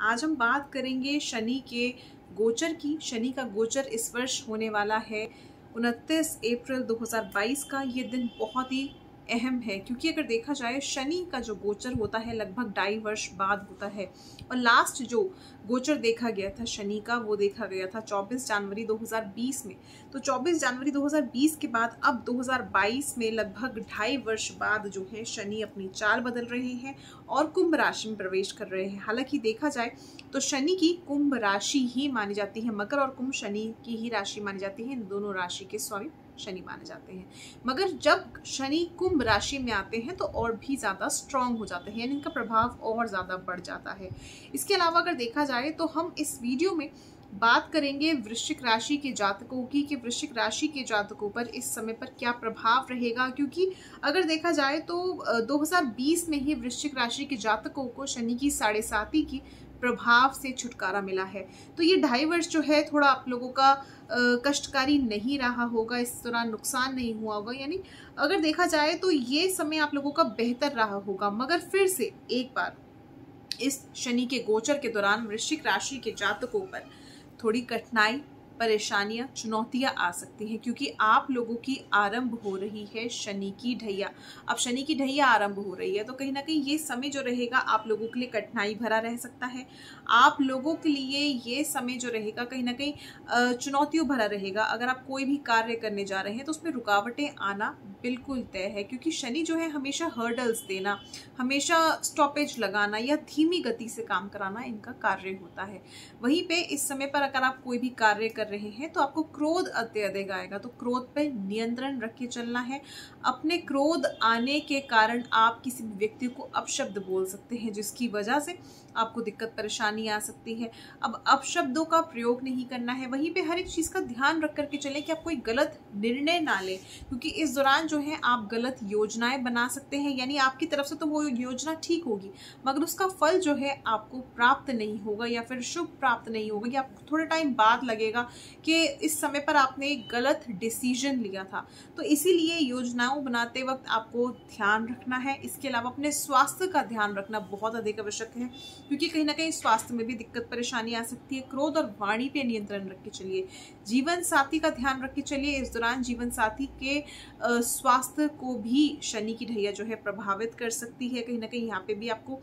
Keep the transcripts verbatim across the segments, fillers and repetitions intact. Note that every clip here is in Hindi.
आज हम बात करेंगे शनि के गोचर की। शनि का गोचर इस वर्ष होने वाला है उनतीस अप्रैल दो हज़ार बाईस का। ये दिन बहुत ही अहम है क्योंकि अगर देखा जाए शनि का जो गोचर होता है लगभग ढाई वर्ष बाद होता है और लास्ट जो गोचर देखा गया था शनि का वो देखा गया था चौबीस जनवरी दो हज़ार बीस में। तो चौबीस जनवरी दो हज़ार बीस के बाद अब दो हज़ार बाईस में लगभग ढाई वर्ष बाद जो है शनि अपनी चाल बदल रहे हैं और कुंभ राशि में प्रवेश कर रहे हैं। हालांकि देखा जाए तो शनि की कुंभ राशि ही मानी जाती है, मकर और कुंभ शनि की ही राशि मानी जाती है। इन दोनों राशि के स्वामी शनि माने जाते हैं, मगर जब शनि कुंभ राशि में आते हैं तो और भी ज्यादा स्ट्रांग हो जाते हैं, यानी इनका प्रभाव और ज्यादा बढ़ जाता है। इसके अलावा अगर देखा जाए तो हम इस वीडियो में बात करेंगे वृश्चिक राशि के जातकों की कि वृश्चिक राशि के जातकों पर इस समय पर क्या प्रभाव रहेगा, क्योंकि अगर देखा जाए तो दो हज़ार बीस में ही वृश्चिक राशि के जातकों को शनि की साढ़े साती की प्रभाव से छुटकारा मिला है। तो ये ढाई वर्ष जो है थोड़ा आप लोगों का कष्टकारी नहीं रहा होगा, इस दौरान नुकसान नहीं हुआ होगा, यानी अगर देखा जाए तो ये समय आप लोगों का बेहतर रहा होगा। मगर फिर से एक बार इस शनि के गोचर के दौरान वृश्चिक राशि के जातकों पर थोड़ी कठिनाई, परेशानियां, चुनौतियां आ सकती हैं क्योंकि आप लोगों की आरंभ हो रही है शनि की ढैया। अब शनि की ढैया आरंभ हो रही है तो कहीं ना कहीं ये समय जो रहेगा आप लोगों के लिए कठिनाई भरा रह सकता है। आप लोगों के लिए ये समय जो रहेगा कहीं ना कहीं चुनौतियों भरा रहेगा। अगर आप कोई भी कार्य करने जा रहे हैं तो उसमें रुकावटें आना बिल्कुल तय है, क्योंकि शनि जो है हमेशा हर्डल्स देना, हमेशा स्टॉपेज लगाना या धीमी गति से काम कराना इनका कार्य होता है। वहीं पे इस समय पर अगर आप कोई भी कार्य कर रहे हैं तो आपको क्रोध अत्यधिक आएगा, तो क्रोध पे नियंत्रण रख के चलना है। अपने क्रोध आने के कारण आप किसी भी व्यक्ति को अपशब्द बोल सकते हैं जिसकी वजह से आपको दिक्कत परेशानी आ सकती है। अब अपशब्दों का प्रयोग नहीं करना है। वहीं पे हर एक चीज का ध्यान रख करके चलें कि आप कोई गलत निर्णय ना लें, क्योंकि इस दौरान जो है आप गलत योजनाएं बना सकते हैं, यानी आपकी तरफ से तो वो योजना ठीक होगी मगर उसका फल जो है आपको प्राप्त नहीं होगा या फिर शुभ प्राप्त नहीं होगा, या आपको थोड़े टाइम बाद लगेगा कि इस समय पर आपने एक गलत डिसीजन लिया था। तो इसीलिए योजनाओं बनाते वक्त आपको ध्यान रखना है। इसके अलावा अपने स्वास्थ्य का ध्यान रखना बहुत अधिक आवश्यक है, क्योंकि कहीं ना कहीं स्वास्थ्य में भी दिक्कत परेशानी आ सकती है। क्रोध और वाणी पे नियंत्रण रख के चलिए। जीवन साथी का ध्यान रख के चलिए। इस दौरान जीवन साथी के स्वास्थ्य को भी शनि की ढैया जो है प्रभावित कर सकती है। कहीं ना कहीं यहाँ पे भी आपको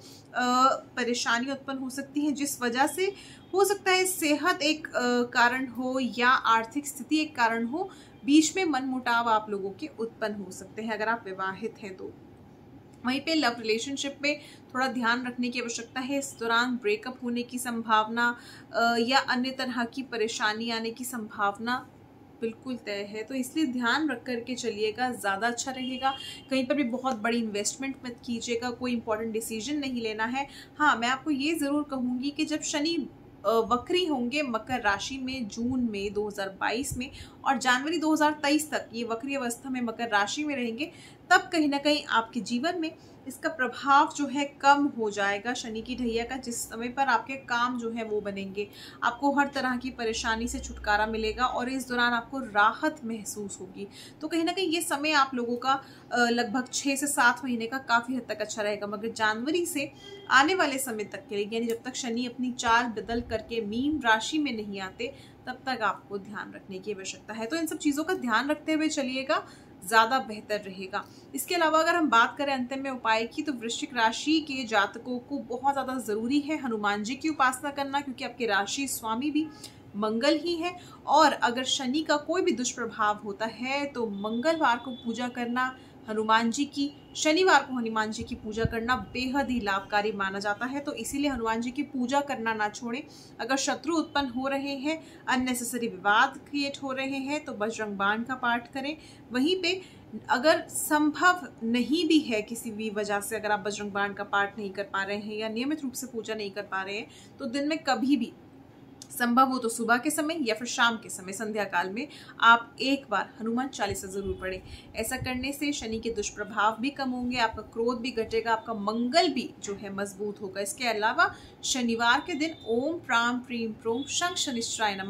परेशानी उत्पन्न हो सकती है, जिस वजह से हो सकता है सेहत एक कारण हो या आर्थिक स्थिति एक कारण हो। बीच में मनमुटाव आप लोगों के उत्पन्न हो सकते हैं अगर आप विवाहित हैं तो। वहीं पे लव रिलेशनशिप में थोड़ा ध्यान रखने की आवश्यकता है। इस दौरान ब्रेकअप होने की संभावना या अन्य तरह की परेशानी आने की संभावना बिल्कुल तय है, तो इसलिए ध्यान रख करके चलिएगा, ज़्यादा अच्छा रहेगा। कहीं पर भी बहुत बड़ी इन्वेस्टमेंट मत कीजिएगा, कोई इंपॉर्टेंट डिसीजन नहीं लेना है। हाँ, मैं आपको ये ज़रूर कहूँगी कि जब शनि वक्री होंगे मकर राशि में जून में दो हज़ार बाईस में और जनवरी दो हज़ार तेईस तक ये वक्री अवस्था में मकर राशि में रहेंगे, तब कहीं ना कहीं आपके जीवन में इसका प्रभाव जो है कम हो जाएगा शनि की ढैया का, जिस समय पर आपके काम जो है वो बनेंगे। आपको हर तरह की परेशानी से छुटकारा मिलेगा और इस दौरान आपको राहत महसूस होगी। तो कहीं ना कहीं ये समय आप लोगों का लगभग छः से सात महीने का काफ़ी हद तक अच्छा रहेगा। मगर जनवरी से आने वाले समय तक के लिए, यानी जब तक शनि अपनी चाल बदल करके मीन राशि में नहीं आते, तब तक आपको ध्यान रखने की आवश्यकता है। तो इन सब चीज़ों का ध्यान रखते हुए चलिएगा, ज़्यादा बेहतर रहेगा। इसके अलावा अगर हम बात करें अंतिम में उपाय की, तो वृश्चिक राशि के जातकों को बहुत ज़्यादा ज़रूरी है हनुमान जी की उपासना करना, क्योंकि आपके राशि स्वामी भी मंगल ही है। और अगर शनि का कोई भी दुष्प्रभाव होता है तो मंगलवार को पूजा करना हनुमान जी की, शनिवार को हनुमान जी की पूजा करना बेहद ही लाभकारी माना जाता है। तो इसीलिए हनुमान जी की पूजा करना ना छोड़ें। अगर शत्रु उत्पन्न हो रहे हैं, अननेसेसरी विवाद क्रिएट हो रहे हैं, तो बजरंग बाण का पाठ करें। वहीं पे अगर संभव नहीं भी है किसी भी वजह से, अगर आप बजरंग बाण का पाठ नहीं कर पा रहे हैं या नियमित रूप से पूजा नहीं कर पा रहे हैं, तो दिन में कभी भी संभव हो तो सुबह के समय या फिर शाम के समय संध्या काल में आप एक बार हनुमान चालीसा जरूर पढ़ें। ऐसा करने से शनि के दुष्प्रभाव भी कम होंगे, आपका क्रोध भी घटेगा, आपका मंगल भी जो है मजबूत होगा। इसके अलावा शनिवार के दिन ओम प्राम प्रीम प्रोम शंख शनिश्चराय नमः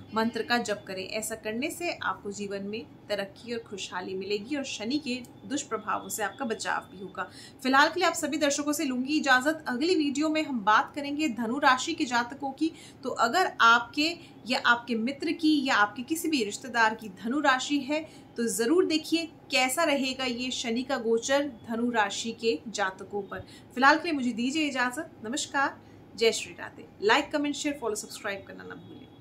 मंत्र का जप करें। ऐसा करने से आपको जीवन में तरक्की और खुशहाली मिलेगी और शनि के दुष्प्रभावों से आपका बचाव भी होगा। फिलहाल के लिए आप सभी दर्शकों से लूंगी इजाजत। अगली वीडियो में हम बात करेंगे धनु राशि के जातकों की। तो अगर आपके या आपके मित्र की या आपके किसी भी रिश्तेदार की धनु राशि है तो जरूर देखिए कैसा रहेगा ये शनि का गोचर धनु राशि के जातकों पर। फिलहाल के लिए मुझे दीजिए इजाजत। नमस्कार, जय Shri Radhe. Like, comment, share, follow, subscribe करना ना भूलें।